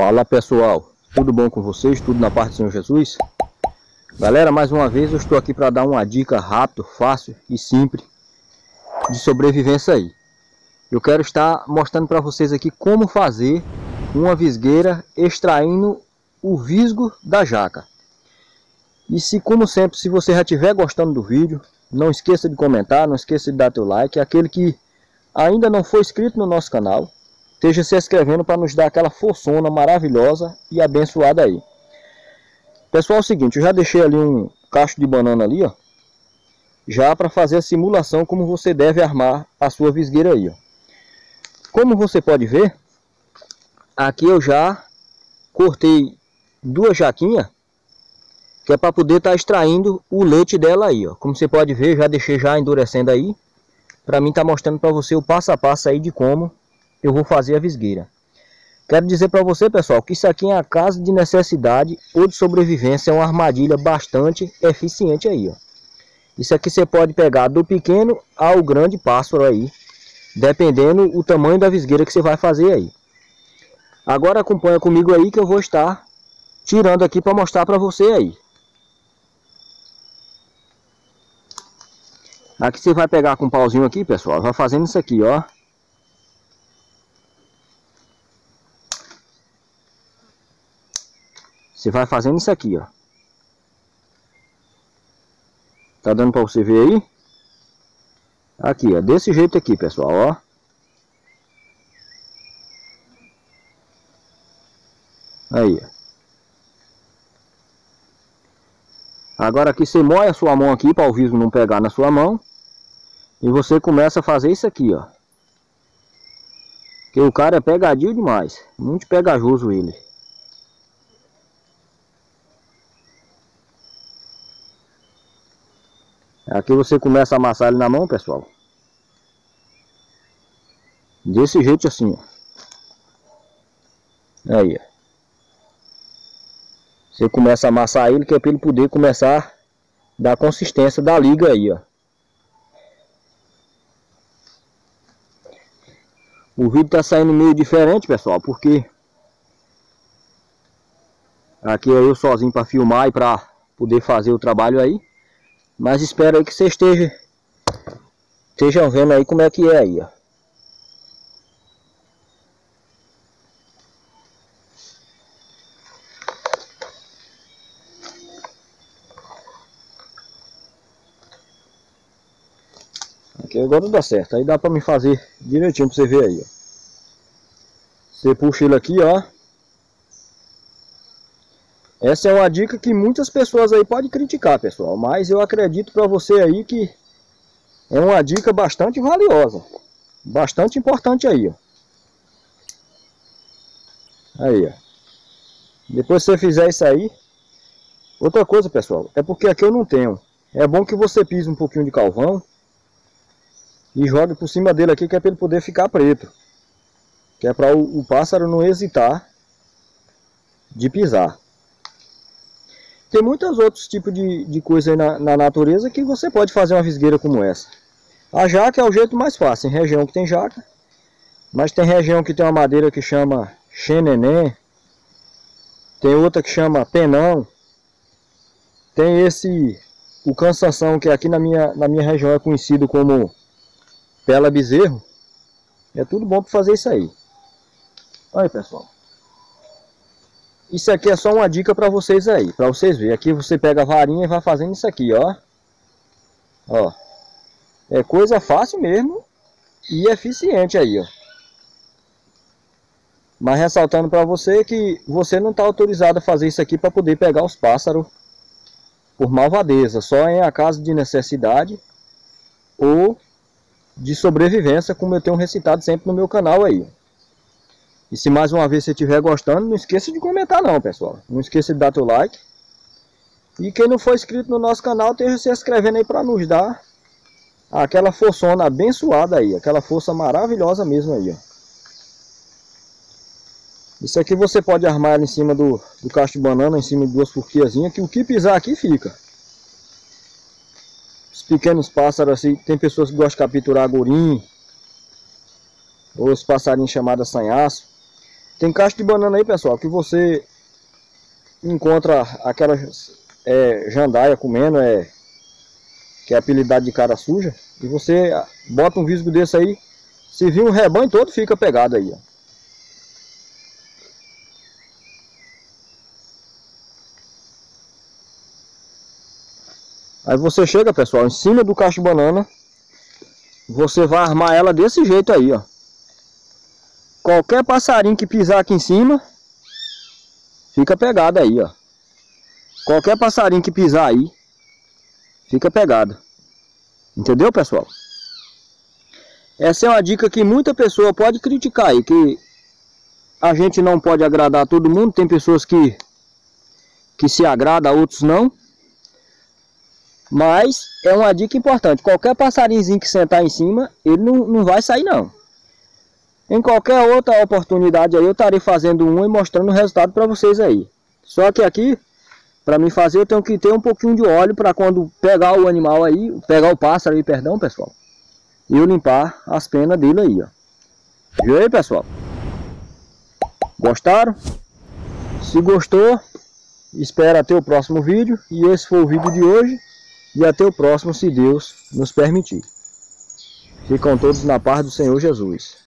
Fala pessoal, tudo bom com vocês? Tudo na paz do Senhor Jesus? Galera, mais uma vez eu estou aqui para dar uma dica rápida, fácil e simples de sobrevivência aí. Eu quero estar mostrando para vocês aqui como fazer uma visgueira extraindo o visgo da jaca. E se, como sempre, se você já estiver gostando do vídeo, não esqueça de comentar, não esqueça de dar teu like. Aquele que ainda não foi inscrito no nosso canal, esteja se inscrevendo para nos dar aquela forçona maravilhosa e abençoada aí. Pessoal, é o seguinte, eu já deixei ali um cacho de banana ali, ó, já para fazer a simulação como você deve armar a sua visgueira aí, ó. Como você pode ver, aqui eu já cortei duas jaquinhas, que é para poder estar extraindo o leite dela aí, ó. Como você pode ver, já deixei já endurecendo aí, para mim tá mostrando para você o passo a passo aí de como eu vou fazer a visgueira. Quero dizer para você, pessoal, que isso aqui é a casa de necessidade ou de sobrevivência, é uma armadilha bastante eficiente aí, ó. Isso aqui você pode pegar do pequeno ao grande pássaro aí, dependendo o tamanho da visgueira que você vai fazer aí. Agora acompanha comigo aí que eu vou estar tirando aqui para mostrar para você aí. Aqui você vai pegar com um pauzinho aqui, pessoal, vai fazendo isso aqui, ó. Você vai fazendo isso aqui, ó. Tá dando para você ver aí? Aqui, ó, desse jeito aqui, pessoal, ó. Aí, ó. Agora aqui você molha a sua mão aqui para o visgo não pegar na sua mão. E você começa a fazer isso aqui, ó. Porque o cara é pegadinho demais. Muito pegajoso ele. Aqui você começa a amassar ele na mão, pessoal. Desse jeito assim, ó. Aí, ó. Você começa a amassar ele, que é para ele poder começar a dar consistência da liga aí, ó. O vídeo tá saindo meio diferente, pessoal, porque aqui é eu sozinho para filmar e para poder fazer o trabalho aí. Mas espero aí que vocês estejam vendo aí como é que é aí, ó. Aqui agora dá certo, aí dá pra me fazer direitinho pra você ver aí, ó. Você puxa ele aqui, ó. Essa é uma dica que muitas pessoas aí podem criticar, pessoal, mas eu acredito pra você aí que é uma dica bastante valiosa, bastante importante aí, ó. Aí, ó. Depois que você fizer isso aí, outra coisa, pessoal, é porque aqui eu não tenho. É bom que você pise um pouquinho de carvão e jogue por cima dele aqui, que é para ele poder ficar preto. Que é para o pássaro não hesitar de pisar. Tem muitos outros tipos de coisa aí na natureza que você pode fazer uma visgueira como essa. A jaca é o jeito mais fácil, em região que tem jaca. Mas tem região que tem uma madeira que chama xenenê. Tem outra que chama penão. Tem o cansanção, que aqui na minha região é conhecido como pela bezerro. É tudo bom para fazer isso aí. Olha, pessoal. Isso aqui é só uma dica para vocês aí, para vocês verem. Aqui você pega a varinha e vai fazendo isso aqui, ó. Ó. É coisa fácil mesmo e eficiente aí, ó. Mas ressaltando para você que você não está autorizado a fazer isso aqui para poder pegar os pássaros por malvadeza. Só em a caso de necessidade ou de sobrevivência, como eu tenho recitado sempre no meu canal aí. E se mais uma vez você estiver gostando, não esqueça de comentar não, pessoal. Não esqueça de dar teu like. E quem não for inscrito no nosso canal, esteja se inscrevendo aí para nos dar aquela forçona abençoada aí. Aquela força maravilhosa mesmo aí, ó. Isso aqui você pode armar em cima do cacho de banana, em cima de duas forquiazinhas, que o que pisar aqui fica. Os pequenos pássaros assim, tem pessoas que gostam de capturar gorim, ou os passarinhos chamados assanhaço. Tem caixa de banana aí, pessoal, que você encontra aquelas jandaia comendo, que é apelidado de cara suja. E você bota um visgo desse aí, se vir um rebanho todo, fica pegado aí, ó. Aí você chega, pessoal, em cima do cacho de banana, você vai armar ela desse jeito aí, ó. Qualquer passarinho que pisar aqui em cima, fica pegado aí, ó. Qualquer passarinho que pisar aí, fica pegado. Entendeu, pessoal? Essa é uma dica que muita pessoa pode criticar aí, que a gente não pode agradar todo mundo. Tem pessoas que se agradam, outros não. Mas é uma dica importante. Qualquer passarinhozinho que sentar em cima, ele não vai sair não. Em qualquer outra oportunidade aí, eu estarei fazendo uma e mostrando o resultado para vocês aí. Só que aqui, para mim fazer, eu tenho que ter um pouquinho de óleo para quando pegar o animal aí, pegar o pássaro aí, perdão, pessoal, e eu limpar as penas dele aí, ó. Viu aí, pessoal? Gostaram? Se gostou, espera até o próximo vídeo. E esse foi o vídeo de hoje. E até o próximo, se Deus nos permitir. Ficam todos na paz do Senhor Jesus.